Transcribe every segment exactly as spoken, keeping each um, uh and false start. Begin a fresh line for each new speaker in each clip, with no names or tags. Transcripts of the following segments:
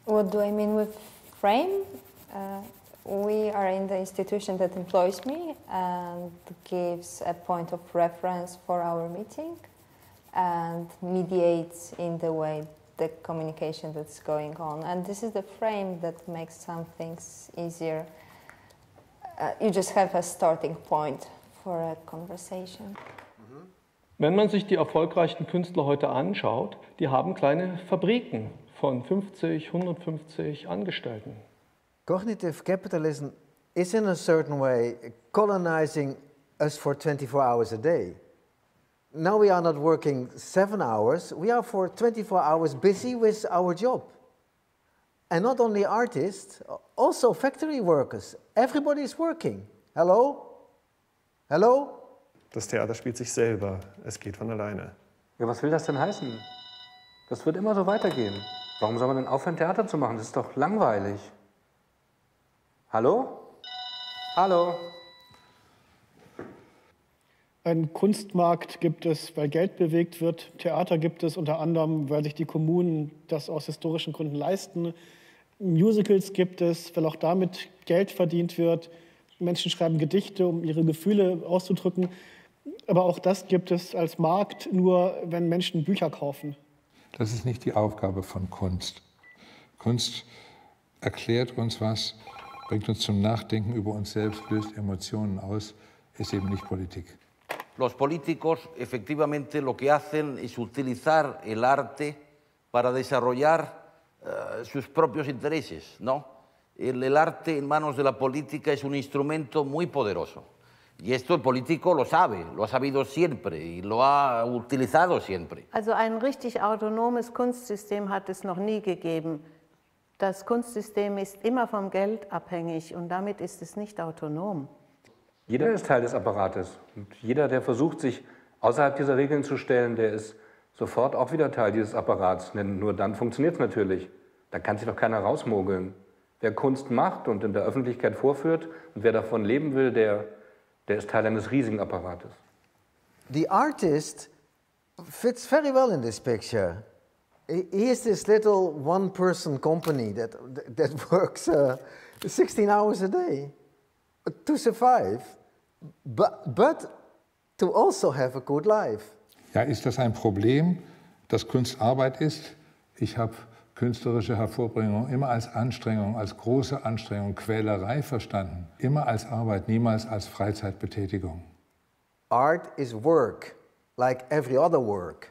What do I mean with frame? Uh, we are in the institution that employs me and gives a point of reference for our meeting and mediates in the way the communication that's going on. And this is the frame that makes some things easier. Uh, you just have a starting point for a conversation.
Wenn man sich die erfolgreichen Künstler heute anschaut, die haben kleine Fabriken von fünfzig, hundertfünfzig Angestellten.
Cognitive capitalism is in a certain way colonizing us for twenty-four hours a day. Now we are not working seven hours, we are for twenty-four hours busy with our job. And not only artists, also factory workers. Everybody is working. Hello? Hello?
Das Theater spielt sich selber. Es geht von alleine.
Ja, was will das denn heißen? Das wird immer so weitergehen. Warum soll man denn aufhören, Theater zu machen? Das ist doch langweilig. Hallo? Hallo?
Einen Kunstmarkt gibt es, weil Geld bewegt wird. Theater gibt es unter anderem, weil sich die Kommunen das aus historischen Gründen leisten. Musicals gibt es, weil auch damit Geld verdient wird. Menschen schreiben Gedichte, um ihre Gefühle auszudrücken. Aber auch das gibt es als Markt nur, wenn Menschen Bücher kaufen.
Das ist nicht die Aufgabe von Kunst. Kunst erklärt uns was, bringt uns zum Nachdenken über uns selbst, löst Emotionen aus, ist eben nicht Politik.
Los políticos efectivamente lo que hacen es utilizar el arte para desarrollar uh, sus propios intereses, ¿no? El, el arte en manos de la política es un instrumento muy poderoso. Y esto el político lo sabe, lo ha sabido siempre y lo ha utilizado siempre.
Also ein richtig autonomes Kunstsystem hat es noch nie gegeben. Das Kunstsystem ist immer vom Geld abhängig und damit ist es nicht autonom.
Jeder ist Teil des Apparates. Und jeder, der versucht, sich außerhalb dieser Regeln zu stellen, der ist sofort auch wieder Teil dieses Apparats. Denn nur dann funktioniert es natürlich. Da kann sich doch keiner rausmogeln. Wer Kunst macht und in der Öffentlichkeit vorführt und wer davon leben will, der, der ist Teil eines riesigen Apparates.
The artist fits very well in this picture. He is this little one-person company that, that works uh, sixteen hours a day to survive, but, but to also have a good life.
Ja, ist das ein Problem, dass Kunst Arbeit ist? Ich habe künstlerische Hervorbringung immer als Anstrengung, als große Anstrengung, Quälerei verstanden. Immer als Arbeit, niemals als Freizeitbetätigung.
Art is work, like every other work.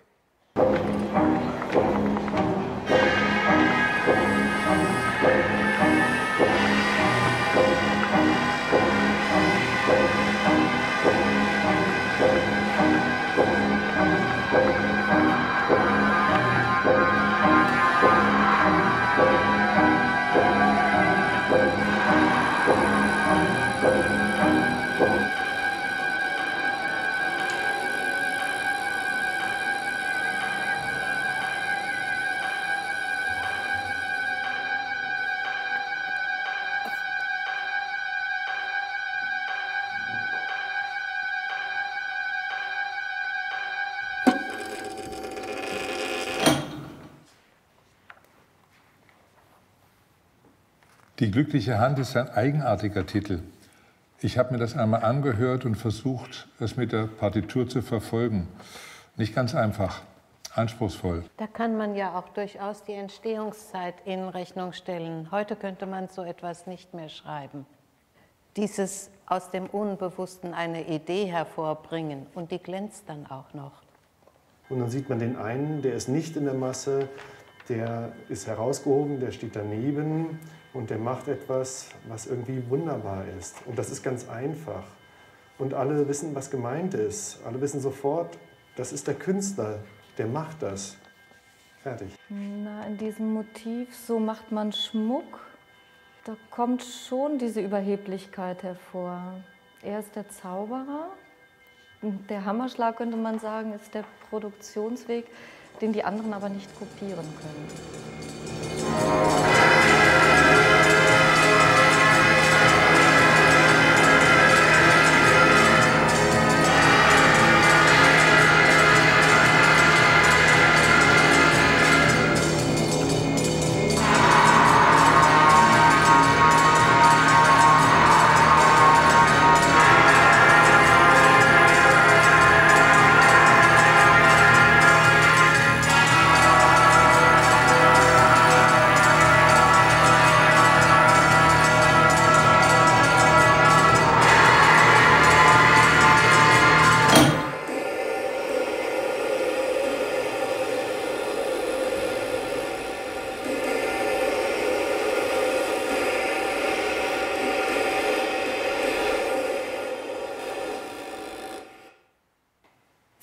Die glückliche Hand ist ein eigenartiger Titel. Ich habe mir das einmal angehört und versucht, es mit der Partitur zu verfolgen. Nicht ganz einfach, anspruchsvoll.
Da kann man ja auch durchaus die Entstehungszeit in Rechnung stellen. Heute könnte man so etwas nicht mehr schreiben. Dieses aus dem Unbewussten eine Idee hervorbringen und die glänzt dann auch noch.
Und dann sieht man den einen, der ist nicht in der Masse, der ist herausgehoben, der steht daneben und der macht etwas, was irgendwie wunderbar ist. Und das ist ganz einfach. Und alle wissen, was gemeint ist. Alle wissen sofort, das ist der Künstler, der macht das. Fertig.
Na, in diesem Motiv, so macht man Schmuck, da kommt schon diese Überheblichkeit hervor. Er ist der Zauberer. Der Hammerschlag, könnte man sagen, ist der Produktionsweg, den die anderen aber nicht kopieren können.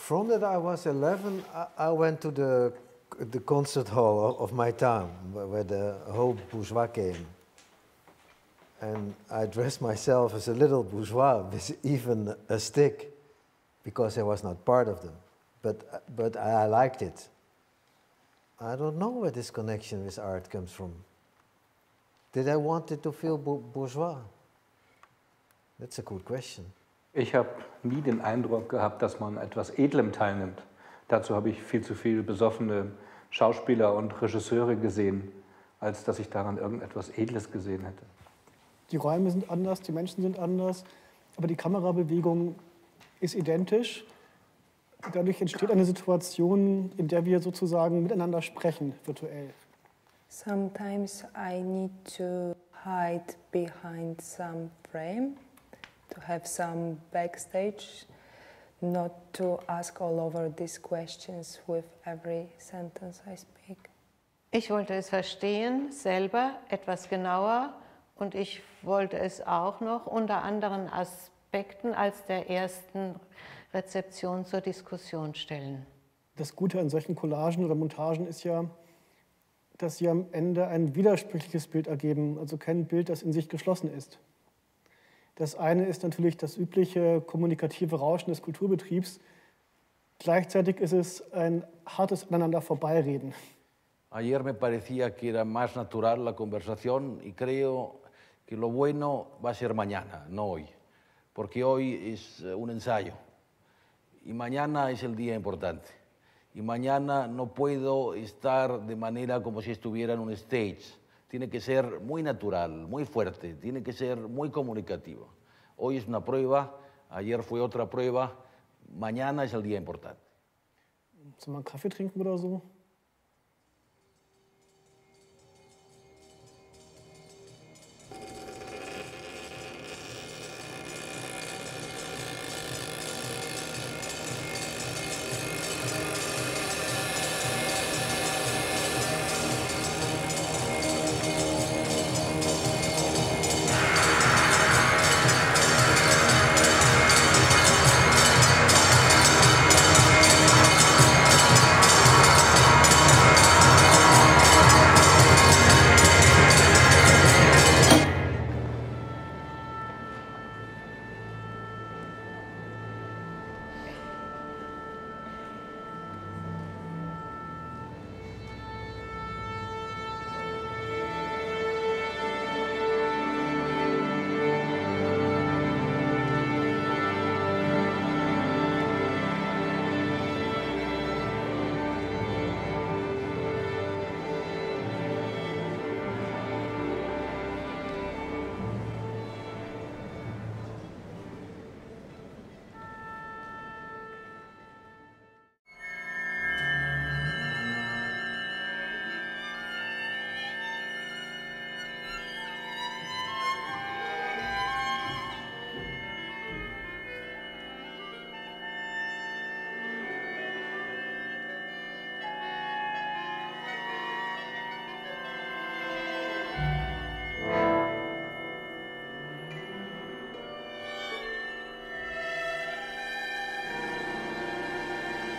From that I was eleven, I, I went to the, the concert hall of my town, where, where the whole bourgeois came. And I dressed myself as a little bourgeois with even a stick, because I was not part of them. But, but I liked it. I don't know where this connection with art comes from. Did I want it to feel bourgeois? That's a good question.
Ich habe nie den Eindruck gehabt, dass man etwas Edlem teilnimmt. Dazu habe ich viel zu viele besoffene Schauspieler und Regisseure gesehen, als dass ich daran irgendetwas Edles gesehen hätte.
Die Räume sind anders, die Menschen sind anders, aber die Kamerabewegung ist identisch. Dadurch entsteht eine Situation, in der wir sozusagen miteinander sprechen, virtuell.
Sometimes I need to hide behind some frame, to have some backstage, not to ask all over these questions with every sentence I speak.
Ich wollte es verstehen, selber, etwas genauer, und ich wollte es auch noch unter anderen Aspekten als der ersten Rezeption zur Diskussion stellen.
Das Gute an solchen Collagen oder Montagen ist ja, dass sie am Ende ein widersprüchliches Bild ergeben, also kein Bild, das in sich geschlossen ist. Das eine ist natürlich das übliche kommunikative Rauschen des Kulturbetriebs. Gleichzeitig ist es ein hartes Aneinander vorbeireden.
Ayer me parecía que era más natural la conversación y creo que lo bueno va a ser mañana, no hoy, porque hoy es un ensayo y mañana es el día importante. Y mañana no puedo estar de manera como si estuviera en un stage. Tiene que ser muy natural, muy fuerte, tiene que ser muy comunicativo. Hoy es una prueba, ayer fue otra prueba, mañana es el día importante.
Sollen wir einen Kaffee trinken oder so?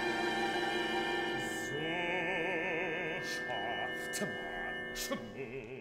schafft man Schmutz.